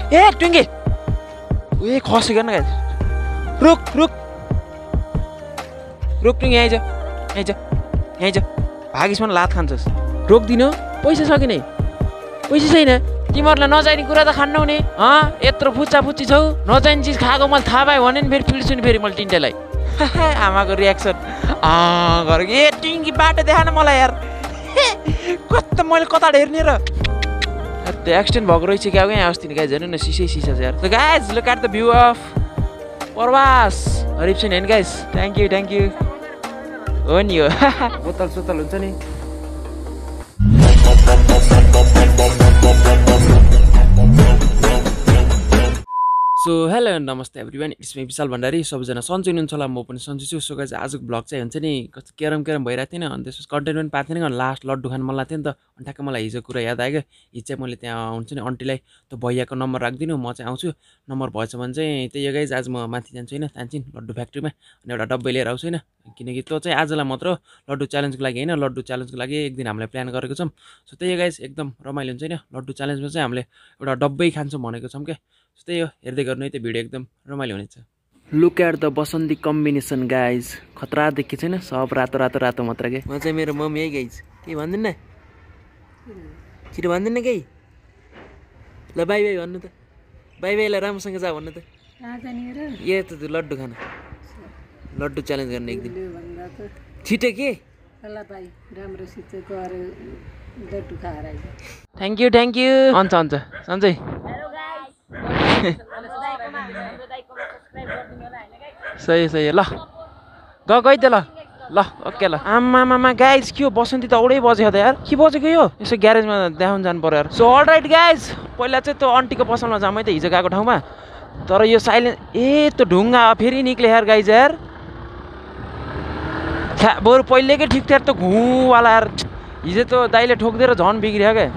ए टुङ्गे ए खसेको न गाइस रुक रुक रुक टुङ्गे आइज आइज आइज भागिसम्म लात खान्छस् रोक्दिनु पैसा सकिन पैसा छैन तिमीहरूलाई नजाने कुरा त खान्न हुने यत्रो फुच्चा फुच्ची छौ नजाने चिज खाएको मैले थाहा पाएँ भने नि फेरि पिल्छु नि फेरि मैले टिन्टेलाई आमाको रियाक्सन गरेको ए टिङ्गी बाटो देखा न मलाई यार कस्तो मैले कता हेर्ने र त्यो एक्सिडेन्ट भएको रहेछ क्या यहाँ अस्ति गाइज हेर्नु न सिसै सिसा छ यार so guys look at the view of प्रवास हरिप्सन हेर्नु गाइज थ्याङ्क यू हो नि हो बोतल सोतल हुन्छ नि सो हेलो नमस्ते everyone it's me Vishal Bhandari सबैजना सन्चै हुनुहुन्छ होला म पनि सन्चै छु सो गाइज आजको ब्लग चाहिँ हुन्छ नि कस्तो केरम भइरहेको थिएन अनि त्यसपछि कन्टेन्ट पनि पाएको थिएन अनि लास्ट लड्डु खान मन लाग्थ्यो नि त अनि ठ्याक्क मलाई हिजो कुरा याद आयो क्या हिजो चाहिँ मैले त्यहाँ हुन्छ नि आन्टीलाई त्यो भैयाको नम्बर राखिदिनु म चाहिँ आउँछु नम्बर भएछ भने चाहिँ त्यही हो गाइज आज म माथि जान्छु होइन तानचिन लड्डु फ्याक्ट्रीमा अनि एउटा डब्बे लिएर आउँछु होइन किनकि त्यो चाहिँ आजलाई मात्र लड्डु च्यालेन्जको लागि होइन लड्डु च्यालेन्जको लागि एक दिन हामीले प्लान गरेको छौँ सो त्यही हो गाइज एकदम रमाइलो हुन्छ होइन लड्डु च्यालेन्जमा चाहिँ हामीले एउटा डब्बै खान्छौँ भनेको छौँ क्या त्यही हो हेर्दै गर्नु है त्यो भिडियो एकदम रमाइलो हुनेछ लुक एट द बसन्ती कम्बिनेसन गाइज खतरा देखिएको छैन सब रातो रातो रातो मात्र के म चाहिँ मेरो मम्मी है गाइज केही भन्दिनँ छिटो भन्दिनँ केही ल बाई बाई भन्नु त बाई बाईलाई राम्रोसँग जा भन्नु त ए त लड्डु खान लड्डु च्यालेन्ज गर्ने एक दिन छिटो के थ्याङ्क यू हुन्छ सन्चै सही ल गई त ल ओके ल आमामा गाइज के हो बसन्ती त औडै बजेको त यार के बजेको यो यसो ग्यारेजमा देखाउन जानु पर्यो यार सो अलराइट गाइज पहिला चाहिँ त्यो आन्टीको पसलमा जाऊँ है त हिजो गएको ठाउँमा तर यो साइलेन्स ए त्यो ढुङ्गा फेरि निक्ले यार गाइज यार बरु पहिलेकै ठिक थियो त घुवाला यार हिजो त दाइले ठोकिदिएर झन् बिग्रियो क्या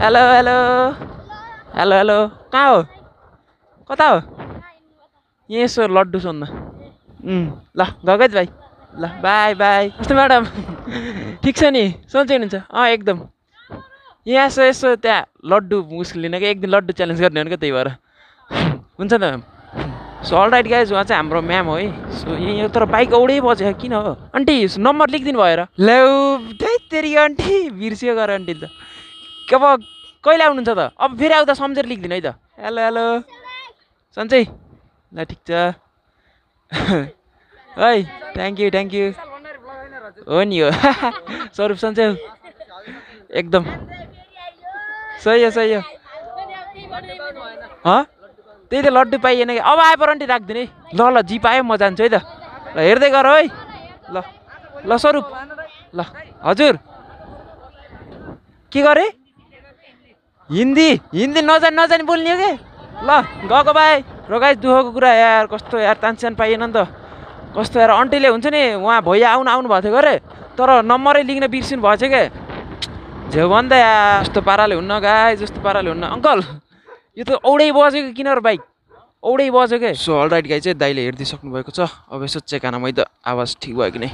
हेलो कहाँ हो कता हो यहाँ यसो लड्डु सोध्न ल गएको भाइ ल बाई कस्तो म्याडम ठिक छ नि सन्चै हुनुहुन्छ एकदम यहाँ यसो त्यहाँ लड्डु मुस्किल लिन क्या एक दिन लड्डु च्यालेन्ज गर्ने हो क्या त्यही भएर हुन्छ त म्याम सो अलराइट गाइज उहाँ चाहिँ हाम्रो म्याम हो है सो यहाँ तर बाइक औडै बज्यो किन हो आन्टी नम्बर लेखिदिनु भएर ल्याउ तेरि आन्टी बिर्सियो गर आन्टी त अब कहिले आउनुहुन्छ त अब फेरि आउँदा सम्झेर लेखिदिनु है त हेलो सन्चै ल ठिक छ है थ्याङ्क यू हो नि हो स्वरूप सन्चै एकदम सही हो त्यही त लड्डु पाइएन कि अब आए परन्टी राखिदिनु है ल जी पायो म जान्छु है त ल हेर्दै गर है ल स्वरूप ल हजुर के गरे हिन्दी नजानी बोल्ने हो कि ल गएको भाइ र गाइस दुःखको कुरा यार कस्तो यार तानस्यान पाइएन नि त कस्तो यार आन्टीले हुन्छ नि उहाँ भैया आउनु भएको थियो अरे तर नम्बरै लेख्न बिर्सिनु भएछ क्या झेउ भन्दा यार जस्तो पाराले हुन्न गाई जस्तो पाराले हुन्न अङ्कल यो त औडै बजेको किन र बाइक औडै बज्यो क्या सो अलराइट गाई चाहिँ दाइले हेरिदिइसक्नु भएको छ अब यसो चेक आना मै त आवाज ठिक भयो कि नै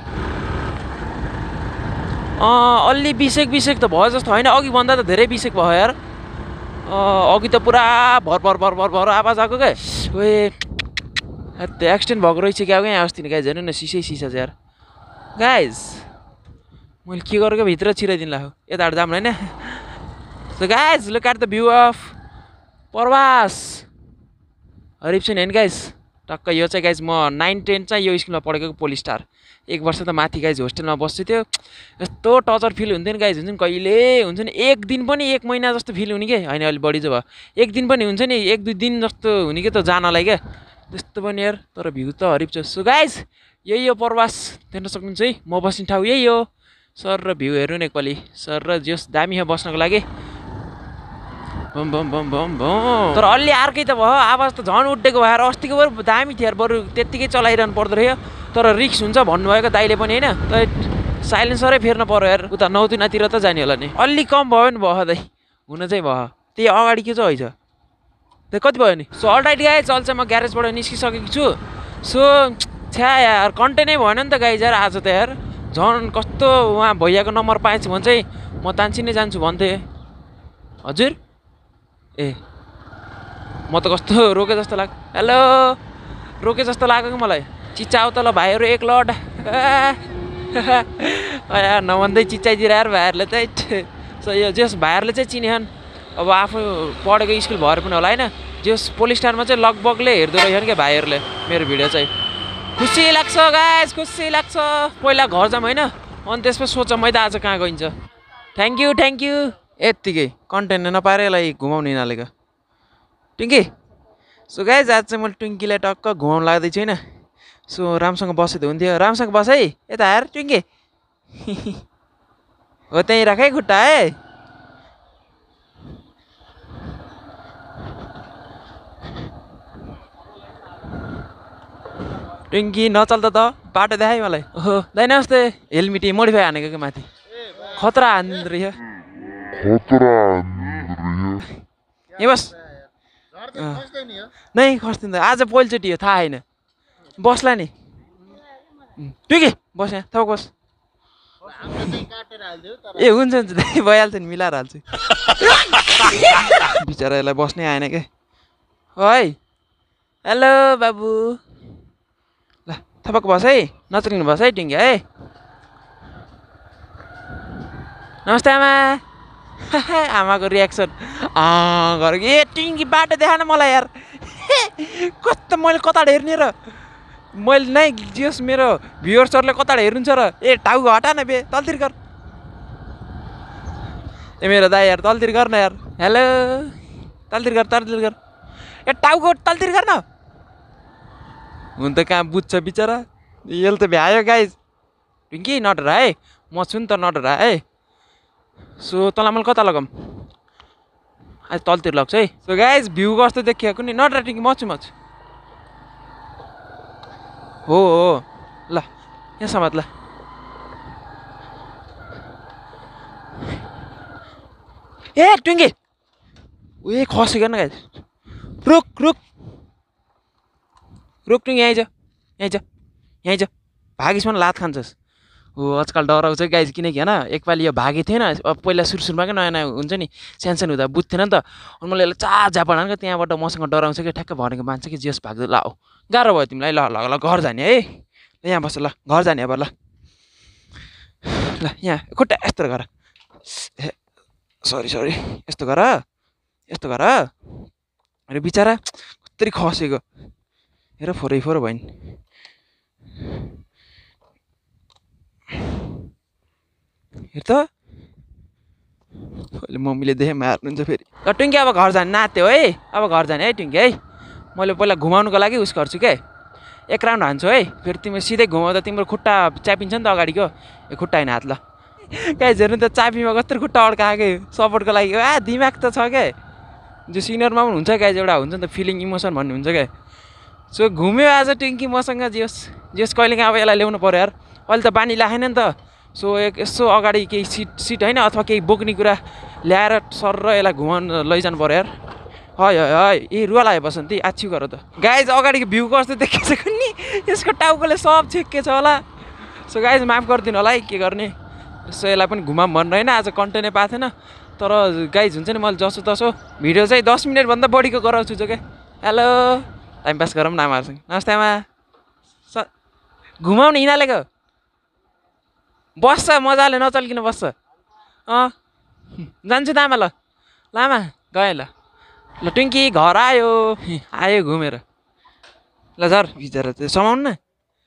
अलि बिसेक त भयो जस्तो होइन अघि भन्दा त धेरै बिसेक भयो यार अघि त पुरा भर आवाज आएको क्या ओए त्यो एक्सिडेन्ट भएको रहेछ क्या यहाँ अस्ति गाइज हेर्नु न सिसै सिसा छ यार गाइज मैले के गरेको भित्र छिराइदिनु लाग्यो यताबाट जाम होइन so guys look at the view of प्रवास हरिप्सन हेर्नु गाइज टक्क यो चाहिँ गाइज म 9-10 चाहिँ यो स्कुलमा पढेको पोलिस स्टार एक वर्ष त माथि गाइज होस्टेलमा बस्छु थियो यस्तो टचर फिल हुन्थ्यो नि गाइज हुन्छ नि कहिले हुन्छ नि एक दिन पनि एक महिना जस्तो फिल हुने कि होइन अलिक बढी चाहिँ भयो एक दिन पनि हुन्छ नि 1-2 दिन जस्तो हुने कि त जानलाई क्या त्यस्तो पनि यार तर भ्यू त हरिप छ सो गाइज यही हो प्रवास देख्न सक्नुहुन्छ है म बस्ने ठाउँ यही हो सर र भ्यू हेर्नु न एकपालि सर र जस दामी हो बस्नको लागि बम तर अलि अर्कै त भयो आवाज त झन् उठेको भएर अस्तिको बरु दामी थियो यार बरु त्यत्तिकै चलाइरहनु पर्दो रहेछ तर रिक्स हुन्छ भन्नुभएको दाइले पनि होइन त साइलेन्सरै फेर्न पर्यो यार उता नौतिनातिर त जाने होला नि अलि कम भयो नि भयो दाइ हुन चाहिँ भयो त्यही अगाडि के चाहिँ होइन त्यो कति भयो नि सो अलराइट गाई चल चाहिँ म ग्यारेजबाट निस्किसकेको छु सो छ्या यार कन्टेन्टै भएन नि त गाइज यार आज त यार झन् कस्तो उहाँ भैयाको नम्बर पाएछ भने चाहिँ म तानचिनै जान्छु भन्थेँ हजुर ए म त कस्तो रोके जस्तो लाग्यो हेलो रोके जस्तो लाग्यो कि मलाई चिच्चाउ त ल भाइहरू एक लट यार नभन्दै चिच्चाइदिएर यार भाइहरूले चाहिँ सो यो जस भाइहरूले चाहिँ चिनेछन् अब आफू पढेको स्कुल भएर पनि होला होइन जस पोलिस्टारमा चाहिँ लगभगले हेर्दो रहेछन् क्या भाइहरूले मेरो भिडियो चाहिँ खुसी लाग्छ गाइस खुसी लाग्छ पहिला घर जाऊँ होइन अनि त्यसपछि सोच मैले आज कहाँ गइन्छ थ्याङ्क यू यत्तिकै कन्टेन्ट नपाएर यसलाई घुमाउनु हिँडेको टुङ्की सो गाइस आज चाहिँ मैले टुङ्कीलाई टक्क घुमाउनु लाग्दैछु होइन सो राम्रोसँग बसेको हुन्थ्यो राम्रोसँग बस है यता हेर टुङ्की हो त्यहीँ राख है खुट्टा है टुङ्की नचल त बाटो देखाइ मलाई ओहो दाइ नमस्ते हेलमिटी मोडिफाई हानेको कि माथि खतरा हान्दै रहेछ ए बस नै खस्दैन आज पहिलोचोटि हो थाहा छैन बसला नि टुङ्की बस यहाँ थप बस ए हुन्छ दाइ भइहाल्छ नि मिलाएर हाल्छु बिचरा यसलाई बस्नै आएन क्या है हेलो बाबु ल थपक बस है नचलिनु बस है टुङ्गी है नमस्ते आमा आमाको रियाक्सन घर ए टुङ्गी बाटो देखा न मलाई यार कस्तो मैले कता हेर्ने र मैले नै जस मेरो भ्युअर्सहरूले कता हेर्नुहुन्छ र ए टाउको हटा न बे तलतिर गर ए मेरो दाइ यार तलतिर गर न यार हेलो तलतिर गर ए टाउको तलतिर गर न हुन त कहाँ बुझ्छ बिचरा यसले त भ्यायो गाइज टुङ्की नडरा है म छु नि त नडरा है सो तँलाई मैले कता लगाऊँ आज तलतिर लाग्छ है सो गाइज भ्यू कस्तो देखिएको नि नडरा टुङ्की म छु हो ल यहाँ समात ल ए टुङ्गी ए खसेको न गाइज रुक टुङ्गी यहीँ जा भागिस् भने लात खान्छस् हो आजकल डराउँछ गाइज किनकि होइन एकपालि यो भागेको थिएन अब पहिला सुरुमा क्या नयाँ हुन्छ नि सानो हुँदा बुझ्थेन नि त अनि मैले यसलाई चापडान क्या त्यहाँबाट मसँग डराउँछ कि ठ्याक्क भनेको मान्छ कि जेस भाग्दै ल गाह्रो भयो तिमीलाई ल घर जाने है यहाँ बस ल घर जाने अब ल यहाँ खुट्टा यस्तो गर ए सरी यस्तो गर अरे बिचरा कत्रै खसेको हेर फोरै भयो नि हेर त मम्मीले देखे मार्नुहुन्छ फेरि ल टुङ्की अब घर जाने नात्यो है अब घर जाने है टुङ्की है मैले पहिला घुमाउनुको लागि उस गर्छु क्या एक राउन्ड हान्छु है फेरि तिम्रो सिधै घुमाउँदा तिम्रो खुट्टा च्यापिन्छ नि त अगाडिको ए खुट्टा होइन हात ल गाइस हेर्नु त चापीमा कत्रो खुट्टा अड्काएको सपोर्टको लागि दिमाग त छ क्या जो सिनियरमा पनि हुन्छ गाइस एउटा हुन्छ नि त फिलिङ इमोसन भन्ने हुन्छ क्या सो घुम्यो आज टुङ्की मसँग जेस कहिलेकाहीँ अब यसलाई ल्याउनु पऱ्यो यार अहिले त बानी लागेन नि त सो यसो अगाडि केही सिट होइन अथवा केही बोक्ने कुरा ल्याएर सर र यसलाई घुमाउनु लैजानु पऱ्यो यार है ए रुवा लाग्यो बसन्ती आछ्यु गर त गाइज अगाडिको भ्यू कस्तो देखेको छ नि यसको टाउकोले सब छेकेको छ होला सो गाइज माफ गरिदिनु होला है के गर्ने सो यसलाई पनि घुमाऊँ भनेर होइन आज कन्टेन्टै पाएको थिएन तर गाइज हुन्छ नि मैले जसो तसो भिडियो चाहिँ 10 मिनटभन्दा बढीको गराउँछु क्या हेलो टाइम पास गरौँ न आमाहरूसँग नमस्ते आमा घुमाउनु हिँडालेको बस्छ मजाले नचल्किनु बस्छ जान्छु त आमा ल आमा गएँ ल टुङ्की घर आयो घुमेर ल झर बिचरा त्यो समाउनु न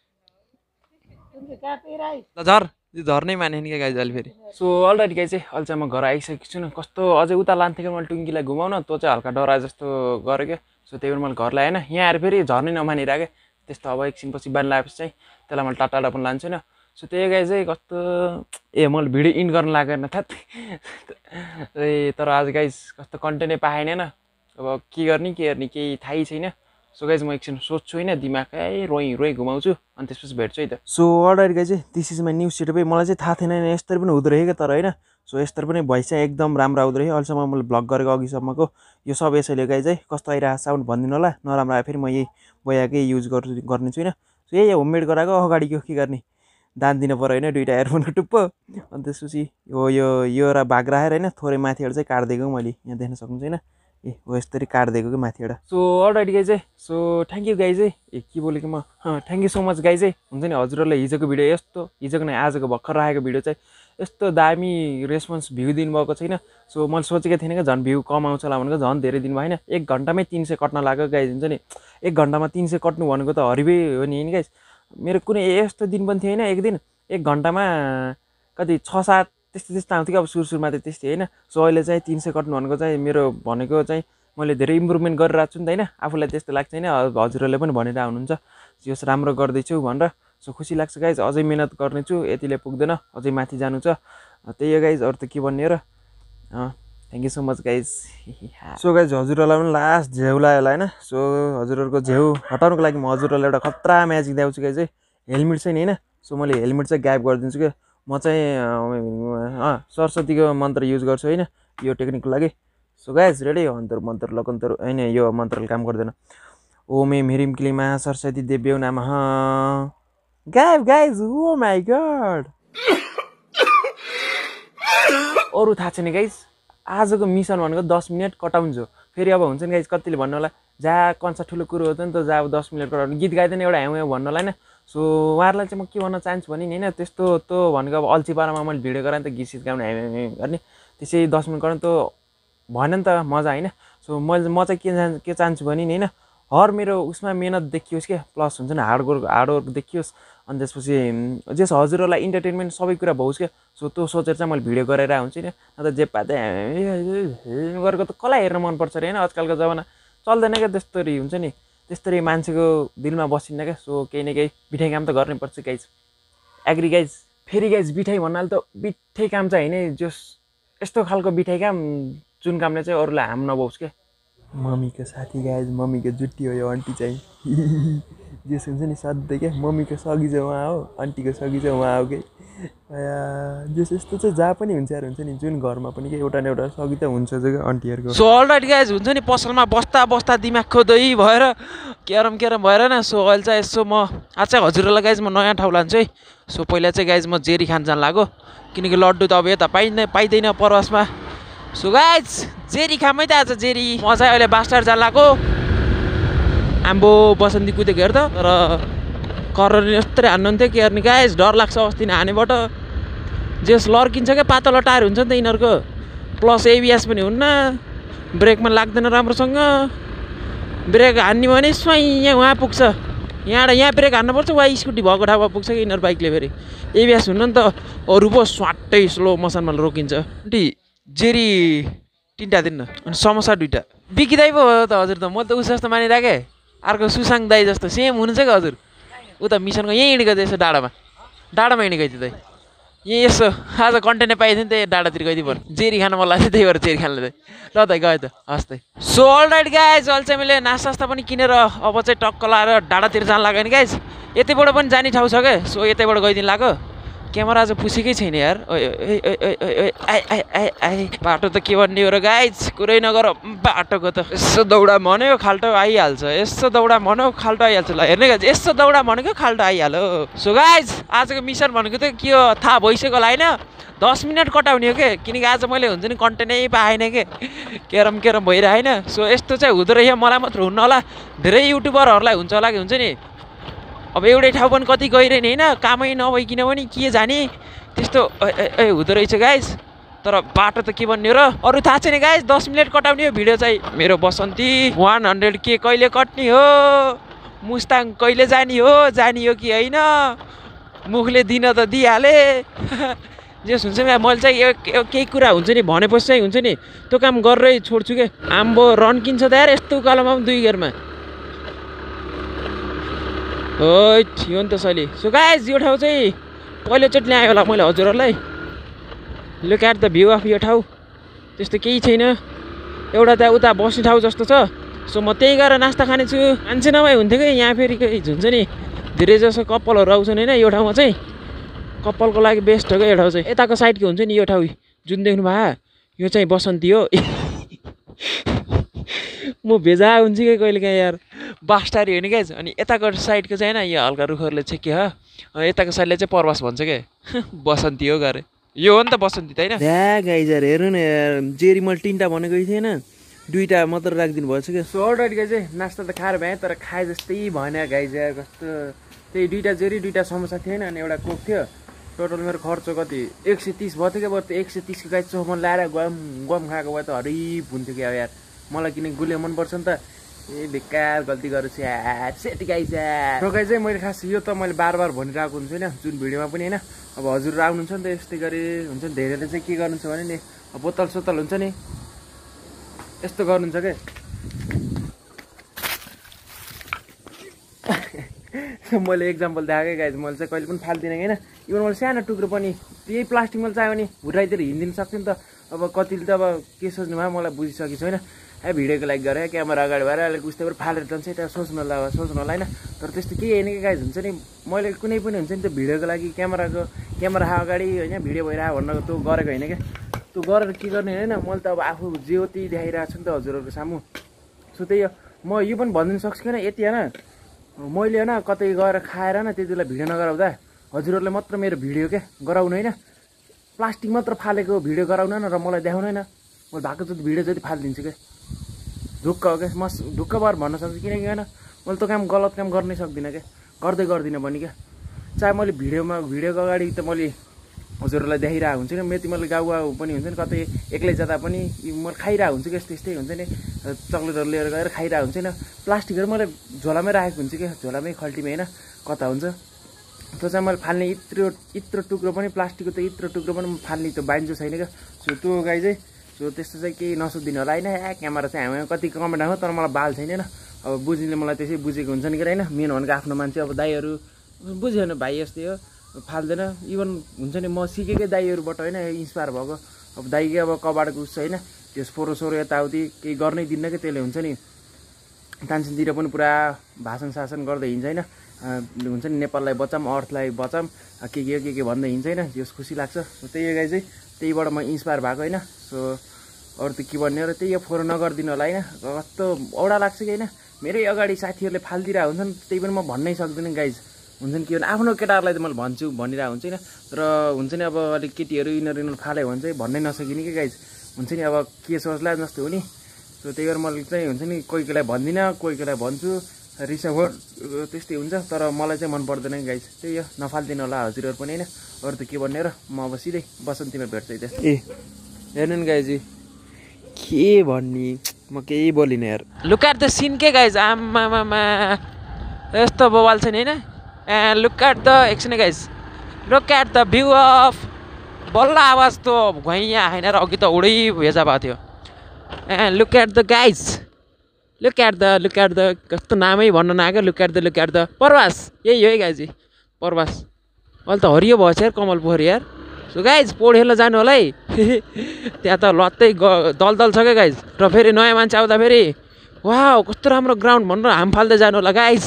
ल झर नै माने नि क्या गाइज अहिले फेरि सो अलरेडी गाइज चाहिँ अहिले चाहिँ म घर आइसकेको छु न कस्तो अझै उता लान्थेँ कि मैले टुङ्कीलाई घुमाउन तँ चाहिँ हल्का डराए जस्तो गरेँ क्या सो त्यही भएर मैले घर ल्याएन यहाँ आएर फेरि झर्नै नमानिरहेको त्यस्तो अब एकछिनपछि बानी लगाएपछि चाहिँ त्यसलाई मैले टाढा पनि लान्छु होइन सो त्यही गाइज चाहिँ कस्तो मैले भिडियो इन्ड गर्न लागेन थाहा तर आज गाइज कस्तो कन्टेन्टै पाएन अब के गर्ने केही थाहै छैन सो गाइज म एकछिन सोध्छु होइन दिमाग रोइ घुमाउँछु अनि त्यसपछि भेट्छु है त सो अलरेडी गाइज चाहिँ this is my new setup मलाई चाहिँ थाहा थिएन यस्तरी पनि हुँदो रहेछ क्या तर होइन सो यस्तरी पनि भोइस चाहिँ एकदम राम्रो आउँदो रहेछ अहिलेसम्म मैले भ्लग गरेको अघिसम्मको यो सब यसैले गाइज चाहिँ कस्तो आइरहेको साउन्ड भनिदिनु होला नराम्रो आयो फेरि म यही बोयाकै युज गर्ने छुइनँ सो यही होममेड गराएको अगाडिको के गर्ने दान दिनु पऱ्यो होइन दुइटा एयरफोनको टुप्पो अनि त्यसपछि यो र भाग राखेर होइन थोरै माथिबाट चाहिँ काटिदिएको मैले यहाँ देख्न सक्नुहुन्छ होइन ए हो यसरी काट्दिएको कि माथिबाट सो अलराइट गाइज है सो थ्याङ्क यू गाइज है ए के बोलेको म thank you so much guys है हुन्छ नि हजुरहरूलाई हिजोको भिडियो यस्तो हिजोको नै आजको भर्खर राखेको भिडियो चाहिँ यस्तो दामी रेस्पोन्स भ्यू दिनुभएको छैन सो मैले सोचेको थिइनँ कि झन् भ्यू कम आउँछ होला भनेको झन् धेरै दिन भयो होइन 1 घन्टामै 300 कट्न लाग्यो गाइज हुन्छ नि 1 घन्टामा 300 कट्नु भनेको त हरिबै हो नि होइन गाइज मेरो कुनै यस्तो दिन पनि थिएन एक दिन 1 घन्टामा कति 6-7 त्यस्तो आउँथ्यो कि अब सुरुमा त त्यस्तै होइन सो अहिले चाहिँ 300 कट्नु भनेको चाहिँ मेरो भनेको चाहिँ मैले धेरै इम्प्रुभमेन्ट गरिरहेको छु नि त होइन आफूलाई त्यस्तो लाग्छ होइन हजुरहरूले पनि भनेर आउनुहुन्छ जस राम्रो गर्दैछु भनेर सो खुसी लाग्छ गाइज अझै मिहिनेत गर्नेछु यतिले पुग्दैन अझै माथि जानु छ त्यही हो गाइज अरू त के भन्ने र thank you so much guys so guys हजुरहरूलाई पनि लास्ट झेउ लाग्यो होला होइन सो हजुरहरूको झेउ हटाउनुको लागि म हजुरहरूलाई एउटा खतरा म्याजिक देखाउँछु गाइज है हेलमेट चाहिँ नि होइन सो मैले हेलमेट चाहिँ गायब गरिदिन्छु क्या म चाहिँ सरस्वतीको मन्त्र युज गर्छु होइन यो टेक्निकको लागि सो गाइज रेडी हन्तरु मन्त्र लकन्तरु होइन यो मन्त्रले काम गर्दैन ओम ऐं ह्रीं क्लीं सरस्वती देव्यो नमः गायब गाइज ओ माई गॉड अरू थाहा छैन गाइज आजको मिसन भनेको 10 मिनट कटाउँछु फेरि अब हुन्छ नि गाइज कतिले भन्नु होला जहाँ कन्सा ठुलो कुरो हो नि त जहाँ अब 10 मिनट कटाउनु गीत गाइदैन एउटा ह्याउ ह्याउ भन्नु होला होइन सो उहाँहरूलाई चाहिँ म के भन्न चाहन्छु भने नि होइन त्यस्तो त भनेको अब अल्छी पारामा मैले भिडियो गरेँ नि त गीत सित गाउने ह्याउ गर्ने त्यसै 10 मिनट गर्नु त भएन नि त मजा होइन सो म चाहिँ के चाहन्छु भने नि होइन हर मेरो उसमा मेहनत देखियोस् क्या प्लस हुन्छ नि हार्डवर्क देखियोस् अनि त्यसपछि जस हजुरहरूलाई इन्टरटेनमेन्ट सबै कुरा भओस् क्या सो त्यो सोचेर चाहिँ मैले भिडियो गरेर हुन्छ नि अन्त जे पाते गरेको त कसलाई हेर्न मनपर्छ अरे होइन आजकलको जमाना चल्दैन क्या त्यस्तरी हुन्छ नि त्यस्तरी मान्छेको दिलमा बसिन्न क्या सो केही न केही बिठाइ काम त गर्नै पर्छ गाइज एग्री गाइज फेरि गाइज बिठाइ भन्नाले त बिठाइ काम चाहिँ होइन जस यस्तो खालको बिठाइ काम जुन कामले चाहिँ अरूलाई हार्म नबोस् क्या मम्मीको साथी गाइज मम्मीको जुट्टी हो यो आन्टी चाहिँ जेस हुन्छ नि सधैँ क्या मम्मीको सगी चाहिँ उहाँ हो आन्टीको सगी चाहिँ उहाँ हो कि जेस यस्तो चाहिँ जहाँ पनि हुन्छ यार हुन्छ नि जुन घरमा पनि के एउटा न एउटा सगी त हुन्छ क्या आन्टीहरूको सो अलराइट गाइज हुन्छ नि पसलमा बस्दा बस्दा दिमाग खोदै भएर क्यारम भएर न सो अहिले चाहिँ यसो म आज चाहिँ हजुरहरूलाई गाइज म नयाँ ठाउँ लान्छु है सो पहिला चाहिँ गाइज म जेरी खान जान लाग्यो किनकि लड्डु त अब यता पाइँदैन परवासमा सो गाइज जेरी खामै त आज जेरी म चाहिँ अहिले बास्टार जान लाग्यो आम्बो बसन्ती कुदेको हेर त तर करले यस्तै हान्नुहुन्थ्यो के हेर्ने गाइज डर लाग्छ अस्ति नै हानेबाट जेस लड्किन्छ क्या पातलो टायर हुन्छ नि त यिनीहरूको प्लस एबिएस पनि हुन्न ब्रेकमा लाग्दैन राम्रोसँग ब्रेक हान्ने भने स्वाइँ यहाँ उहाँ पुग्छ यहाँबाट यहाँ ब्रेक हान्नुपर्छ वा स्कुटी भएको ठाउँमा पुग्छ कि यिनीहरू बाइकले फेरि एबिएस हुन्न नि त अरू पो स्वाटै स्लो मोसनमा रोकिन्छ आन्टी जेरी 3टा दिन्न अनि समोसा 2टा बिकिँदै पो हो त हजुर त म त उस जस्तो मानिराखेँ अर्को सुसाङ दाई जस्तो सेम हुनुहुन्छ क्या हजुर उता मिसनको यहीँ हिँडेको थियो यसो डाँडामा हिँडेको थियो दाइ यहीँ यसो आज कन्टेन्ट पाइदियो नि त डाँडातिर गइदियो भन्नु जेरी खान मन लाग्थ्यो त्यही भएर जेरी खानले दाइ ल दाइ गयो त हस् दाइ सो अलराइट गाइज अहिले चाहिँ मैले नास्ता पनि किनेर अब चाहिँ टक्क लाएर डाँडातिर जान लाग्यो नि गाइज यतैबाट पनि जाने ठाउँ छ क्या सो यतैबाट गइदिनु लाग्यो क्यामेरा आज पुसेकै छैन यार बाटो त के भन्ने हो र गाइज कुरै नगर बाटोको त यसो दौडा भन्यो खाल्टो आइहाल्छ यसो दौडा भन्यो खाल्टो आइहाल्छ ल हेर्ने गाइज यसो दौडा भनेको खाल्टो आइहाल्यो सो गाइज आजको मिसन भनेको त के हो थाहा भइसक्यो होला होइन 10 मिनट कटाउने हो के किनकि आज मैले हुन्छ नि कन्टेन्टै पाएन के केरम भइरहेको होइन सो यस्तो चाहिँ हुँदो रहेछ मलाई मात्र हुन्न होला धेरै युट्युबरहरूलाई हुन्छ होला कि हुन्छ नि अब एउटै ठाउँ पनि कति गइरहेन होइन कामै नभइकन पनि के जाने त्यस्तो हुँदो रहेछ गाइज तर बाटो त के भन्ने हो र अरू थाहा छैन गाइज 10 मिनट कटाउने हो भिडियो चाहिँ मेरो बसन्ती 100K कहिले कट्ने हो मुस्ताङ कहिले जाने हो कि होइन मुखले दिन त दिइहाले जेस हुन्छ नि मैले चाहिँ केही कुरा हुन्छ नि भनेपछि चाहिँ हुन्छ नि त्यो काम गरेरै छोड्छु क्या आम्बो रन्किन्छ त यार यस्तो उकालोमा पनि 2 गियरमा हो थियो नि त सली सो गाइज यो ठाउँ चाहिँ पहिलोचोटि ल्याएँ होला मैले हजुरहरूलाई look at the view of यो ठाउँ त्यस्तो केही छैन एउटा त्यहाँ उता बस्ने ठाउँ जस्तो छ सो म त्यहीँ गएर नास्ता खानेछु मान्छे नभए हुन्थ्यो कि यहाँ फेरि हुन्छ नि धेरै जसो कपालहरू आउँछन् होइन यो ठाउँमा चाहिँ कपालको लागि बेस्ट हो क्या यो ठाउँ चाहिँ यताको साइडको हुन्छ नि यो ठाउँ जुन देख्नु भयो यो चाहिँ बसन्ती हो म भेजा हुन्छु कि कहिले काहीँ यार बास्टारी होइन क्या अनि यताको साइडको चाहिँ होइन यो हल्का रुखहरूले चाहिँ के हो यताको साइडले चाहिँ परवास भन्छ क्या बसन्ती हो गरे यो हो नि त बसन्ती त होइन गाइज यार हेर्नु न यार जेरी मैले 3टा भनेको थिएन दुईटा मात्र राखिदिनु भएछ क्या सो अलराइट गाइज चाहिँ नास्ता त खाएर भएँ तर खाए जस्तै भएन गाइज यार कस्तो त्यही दुईटा जेरी दुईटा समोसा थिएन अनि एउटा कोक थियो टोटल मेरो खर्च कति 130 भयो क्या बरु 130 को गाइज चोखमा ल्याएर गम खाएको भए त हरिब हुन्थ्यो क्या यार मलाई किन गुलियो मनपर्छ नि त ए बेकार गल्ती गरेछु यार सेट गाइज यार र गाइज चाहिँ मैले खास यो त मैले बार बार भनिरहेको हुन्छु होइन जुन भिडियोमा पनि होइन अब हजुर आउनुहुन्छ नि त यस्तै गरी हुन्छ नि धेरैले चाहिँ के गर्नुहुन्छ भने नि बोतल सोतल हुन्छ नि यस्तो गर्नुहुन्छ क्या मैले एक्जाम्पल देखाएँ गाइज मैले चाहिँ कहिले पनि फाल्दिनँ होइन इभन मैले सानो टुक्रो पनि त्यही प्लास्टिकमा चाहियो भने भुटाइदिएर हिँडिदिनु सक्छु नि त अब कतिले त अब के सोच्नु भयो मलाई बुझिसकेको छैन भिडियोको लागि गरेर क्यामेरा अगाडि भएर अलिक उस्तै फालेर जान्छ यता सोच्नु होला होइन तर त्यस्तो केही होइन कि गाइज हुन्छ नि मैले कुनै पनि हुन्छ नि त्यो भिडियोको लागि क्यामेरा अगाडि होइन भिडियो भइरहेको भनेर त्यो गरेको होइन क्या त्यो गरेर के गर्ने होइन मैले त अब आफू जे हो त्यही देखाइरहेको छु नि त हजुरहरूको सामु सो त्यही हो म यो पनि भनिदिनु सक्छु किन यति होइन मैले होइन कतै गएर खाएर न त्यति बेला भिडियो नगराउँदा हजुरहरूले मात्र मेरो भिडियो क्या गराउनु होइन प्लास्टिक मात्र फालेको भिडियो गराउन न र मलाई देखाउनु होइन मैले भएको जति भिडियो जति फालिदिन्छु क्या ढुक्क हो क्या म ढुक्क भएर भन्न सक्छु किनकि होइन मैले त काम गलत काम गर्नै सक्दिनँ क्या गर्दिनँ भने क्या चाहे मैले भिडियोको अगाडि त मैले हजुरहरूलाई देखाइरहेको हुन्छु नि म यति मैले गाउँ पनि हुन्छ नि कतै एक्लै जाँदा पनि म खाइरहेको हुन्छु कि यस्तै हुन्छ नि चक्लेटहरू लिएर गएर खाइरहेको हुन्छ नि प्लास्टिकहरू मैले झोलामै राखेको हुन्छु क्या झोलामै खल्टीमा होइन कता हुन्छ त्यो चाहिँ मैले फाल्ने इत्रो टुक्रो पनि प्लास्टिकको त इत्रो टुक्रो पनि फाल्ने त्यो बाइन्जो छैन क्या सो त्यो गाई चाहिँ सो त्यस्तो चाहिँ केही नसोधिनु होला होइन क्यामेरा चाहिँ हामी कति कमेन्ट आएको तर मलाई बाल छैन अब बुझ्नेले मलाई त्यसै बुझेको हुन्छ नि कि होइन मेन भनेको आफ्नो मान्छे अब दाईहरू बुझ्यो भने भाइ यस्तै हो फाल्दैन इभन हुन्छ नि म सिकेकै दाईहरूबाट होइन इन्सपायर भएको अब दाईकै अब कबाडको उस होइन त्यो फोरोसोरो यताउति केही गर्नै दिन्न कि त्यसले हुन्छ नि तानसिनतिर पनि पुरा भाषण शासन गर्दै हिँड्छ होइन हुन्छ नि नेपाललाई बचाऊँ अर्थलाई बचाऊँ के भन्दै हिँड्छ होइन त्यस खुसी लाग्छ त्यही गाई चाहिँ त्यहीबाट म इन्सपायर भएको होइन सो अरू त के भन्ने र त्यही फोरो नगरिदिनु होला होइन कस्तो औडा लाग्छ कि होइन मेरै अगाडि साथीहरूले फालिदिरहेको हुन्छन् त्यही पनि म भन्नै सक्दिनँ गाइज हुन्छ नि के भने आफ्नो केटाहरूलाई त मैले भन्छु भनिरहेको हुन्छ होइन तर हुन्छ नि अब अलिक केटीहरू यिनीहरू फाल्यो भने चाहिँ भन्नै नसकिने कि गाइज हुन्छ नि अब के सोच्ला जस्तो हो नि सो त्यही भएर मैले चाहिँ हुन्छ नि कोही कोहीलाई भन्दिनँ कोही कोहीलाई भन्छु रिसाउ त्यस्तै हुन्छ तर मलाई चाहिँ मन पर्दैन गाइज त्यही हो नफालिदिनु होला हजुरहरू पनि होइन अरू त के भन्ने र म अब सिधै बसन्तीमा भेट्छु त्यस्तो हेर्नु नि गाइजी के भन्ने म केही बोलिनँ यार लुक एट द सिन के गाइज आमामा यस्तो बवाल छ नि होइन लुक एट द एकछिन guys look at the view of बल्ल आवाज त घुइया होइन र अघि त उडै भेजा भएको थियो look at the guys look at the कस्तो नामै भन्न नआएको लुक एट द प्रवास यही हो है गाइजी प्रवास अहिले त हरियो भएछ यार कमल पोखरी यार सो गाइज पोखेर जानु होला है त्यहाँ त लत्तै दलदल छ क्या गाइज र फेरि नयाँ मान्छे आउँदा फेरि वाह कस्तो राम्रो ग्राउन्ड भनेर हाम फाल्दै जानु होला गाइज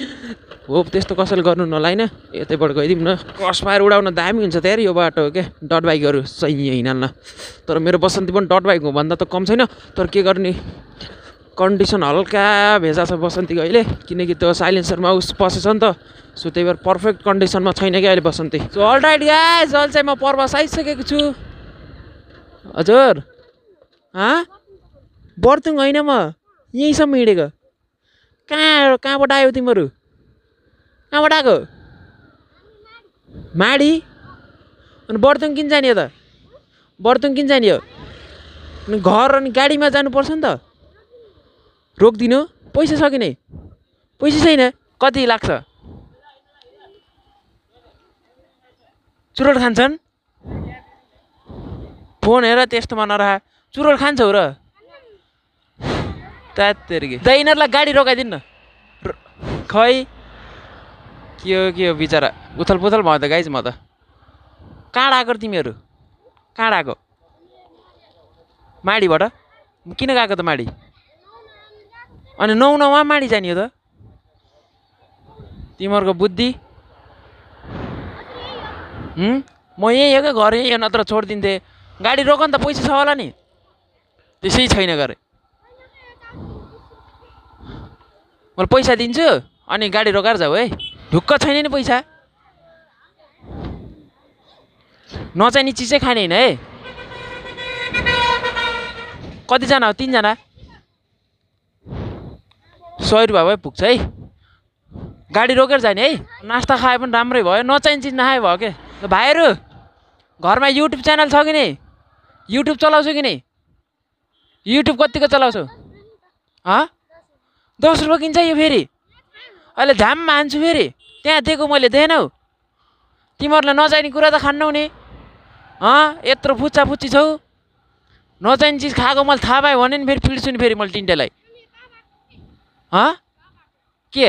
हो त्यस्तो कसैले गर्नु होला होइन यतैबाट गइदिउँ न क्रस फायर उडाउन दामी हुन्छ त यार यो बाटो क्या डट बाइकहरू सही हिँड्न तर मेरो बसन्ती पनि डट बाइक हो भन्दा त कम छैन तर के गर्ने कन्डिसन हल्का भेजा छ बसन्तीको अहिले किनकि त्यो साइलेन्सरमा उस पसेछ नि त सो त्यही भएर पर्फेक्ट कन्डिसनमा छैन क्या अहिले बसन्ती सो अलराइट गाइज अहिले चाहिँ म प्रवास आइसकेको छु हजुर बर्तुङ होइन म यहीँसम्म हिँडेको कहाँबाट आयो तिमीहरू कहाँबाट आएको माडी अनि बर्तुङ किन जाने हो त बर्तुङ किन जाने हो अनि घर अनि गाडीमा जानुपर्छ नि त रोकिदिनु पैसा सकिने पैसा छैन कति लाग्छ चुरोट खान्छन् फोन हेर त्यस्तोमा नरह चुरोट खान्छौ र त्यतिकै द यिनीहरूलाई गाडी रोकाइदिनु न खै के हो बिचरा उथल पुथल भयो त गाइज म त कहाँ आएको तिमीहरू कहाँ आएको माडीबाट किन गएको त माडी अनि 9 माडी जाने हो त तिमीहरूको बुद्धि म यहीँ हो क्या घर यहीँ नत्र छोडिदिन्थेँ गाडी रोक नि त पैसा छ होला नि त्यसै छैन गरे मैले पैसा दिन्छु अनि गाडी रोकाएर जाऊ है ढुक्क छैन नि पैसा नचाहिने चिजै खाने होइन है कतिजना हो 3 जना 100 रुपियाँ भए पुग्छ है गाडी रोकेर जाने है नास्ता खाए पनि राम्रै भयो नचाहिने चिज नखाए भयो के भाइहरू घरमा युट्युब च्यानल छ कि नि युट्युब चलाउँछु कि नि युट्युब कतिको चलाउँछु 10 रुपियाँ किन्छ यो फेरि अहिले झाममा हान्छु फेरि त्यहाँ दिएको मैले दिएन हौ तिमीहरूले नचाहिने कुरा त खान्नौ नि यत्रो फुच्चा फुच्ची छौ नचाहिने चिज खाएको मैले थाहा पाएँ भने नि फेरि पिट्छु नि फेरि मैले टिन्टेलाई के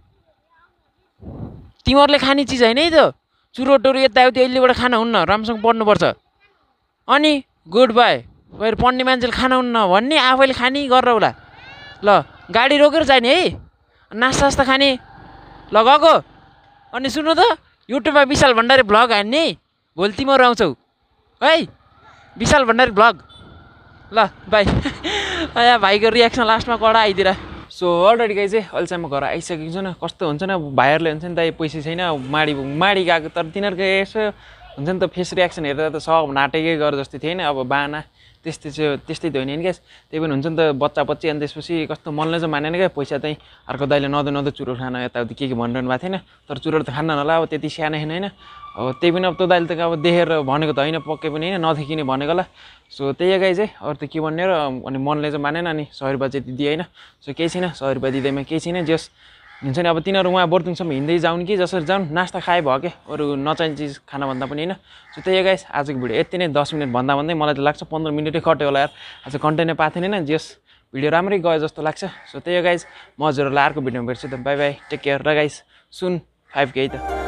तिमीहरूले खाने चिज होइन है त चुरोटहरू यताउति अहिलेबाट खान हुन्न राम्रोसँग पढ्नुपर्छ अनि गुड बाई फेरि पढ्ने मान्छेले खान हुन्न भन्ने आफैले खाने गरेर होला ल गाडी रोकेर जाने है नास्ता सास्ता खाने ल गएको अनि सुन्नु त युट्युबमा विशाल भण्डारी भ्लग हान्ने भोलि तिमीहरू आउँछौ है विशाल भण्डारी भ्लग ल बाई भाइको रियाक्सन लास्टमा कडा आइदिएर सो अलरेडी गाई चाहिँ अहिलेसम्म घर आइसकेको छु न कस्तो हुन्छ न भाइहरूले हुन्छ नि त पैसा छैन माडी गएको तर तिनीहरूको यसो हुन्छ नि त फेस रियाक्सन हेर्दा त सब नाटेकै गर जस्तो थिएन अब बाना त्यस्तै त होइन नि ग्यास त्यही पनि हुन्छ नि त बच्चा बच्ची अनि त्यसपछि कस्तो मनले चाहिँ मानेन क्या पैसा चाहिँ अर्को दाइले नदो चुरोट खान यताउति के भनिरहनु भएको थिएन तर चुरोट त खान्न होला अब त्यति सानो होइन अब त्यही पनि अब त्यो दाइले त अब देखेर भनेको त होइन पक्कै पनि होइन नदेखिने भनेको होला सो त्यही गाई चाहिँ अरू त के भन्ने र अनि मनले चाहिँ मानेन अनि 100 रुपियाँ चाहिँ दिएँ होइन सो केही छैन 100 रुपियाँ दिँदैमा केही छैन जस हुन्छ नि अब तिनीहरू उहाँ बोर्डिङसम्म हिँड्दै जाउन् कि जसरी जाउन् नास्ता खाए भयो क्या अरू नचाहिने चिज खान भन्दा पनि होइन सो त्यही गाइस आजको भिडियो यति नै 10 मिनट भन्दा भन्दै मलाई त लाग्छ 15 मिनटै कट्यो होला यार आज कन्टेन्टै पाएको थिएन जस भिडियो राम्रै गयो जस्तो लाग्छ सो त्यही गाइस म हजुरहरूलाई अर्को भिडियोमा भेट्छु त बाई बाई टेक केयर र गाइस सुन 5K त